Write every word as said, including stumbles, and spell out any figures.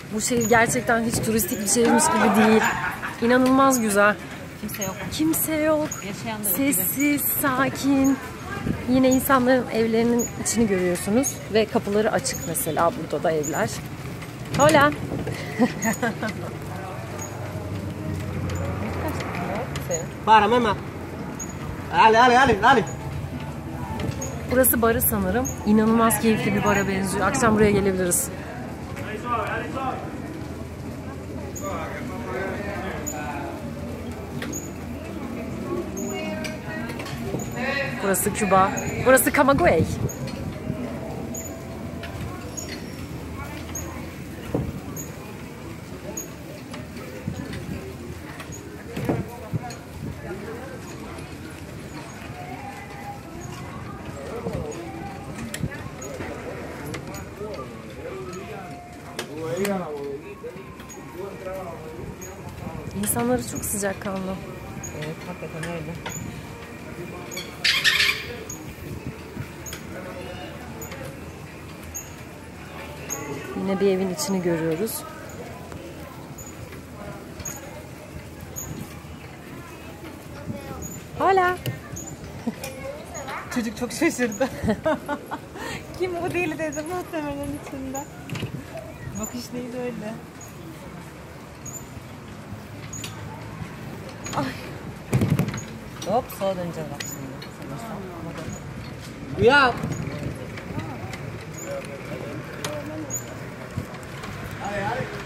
Bu şehir gerçekten hiç turistik bir şehirmiş gibi değil. İnanılmaz güzel. Kimse yok. Kimse yok. Yaşayan da yok. Sessiz, sakin. Yine insanların evlerinin içini görüyorsunuz. Ve kapıları açık mesela burada da evler. Hola. Para mama. Ali Ali Ali Ali. Burası barı sanırım. İnanılmaz keyifli bir bara benziyor. Akşam buraya gelebiliriz. Burası Küba. Burası Camagüey. İnsanları çok sıcakkanlı. Evet, hakikaten öyle. Yine bir evin içini görüyoruz. Hola. Çocuk çok şaşırdı. Kim bu deli dedi muhtemelen içinde. Bakış neydi öyle? Ay. Hop sola döneceğiz bak şimdi. Ya. Ay ay.